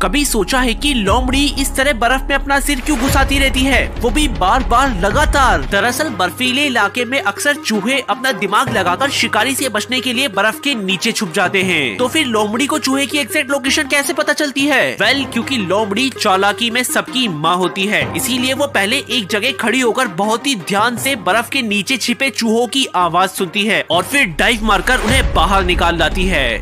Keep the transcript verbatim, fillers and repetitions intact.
कभी सोचा है कि लोमड़ी इस तरह बर्फ में अपना सिर क्यों घुसाती रहती है, वो भी बार बार लगातार? दरअसल बर्फीले इलाके में अक्सर चूहे अपना दिमाग लगाकर शिकारी से बचने के लिए बर्फ के नीचे छुप जाते हैं। तो फिर लोमड़ी को चूहे की एग्जैक्ट लोकेशन कैसे पता चलती है? वेल well, क्योंकि लोमड़ी चालाकी में सबकी माँ होती है, इसीलिए वो पहले एक जगह खड़ी होकर बहुत ही ध्यान से बर्फ के नीचे छिपे चूहों की आवाज सुनती है और फिर डाइव मारकर उन्हें बाहर निकाल लाती है।